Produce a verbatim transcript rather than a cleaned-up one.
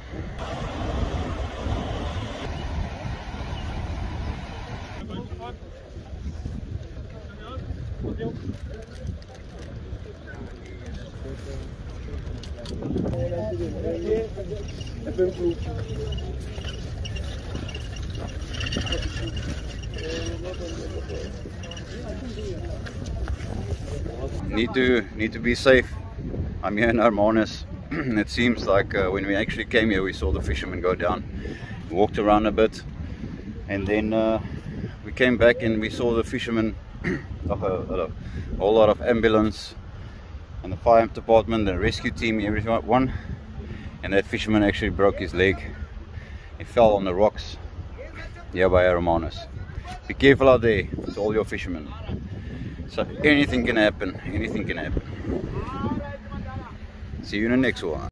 Need to need to be safe. I'm here in Hermanus. It seems like uh, when we actually came here, we saw the fisherman go down. We walked around a bit, and then uh, we came back and we saw the fisherman. a, a, a whole lot of ambulance and the fire department, the rescue team, everyone. And that fisherman actually broke his leg. He fell on the rocks here by Hermanus. Be careful out there with all your fishermen. So anything can happen, anything can happen. See you in the next one.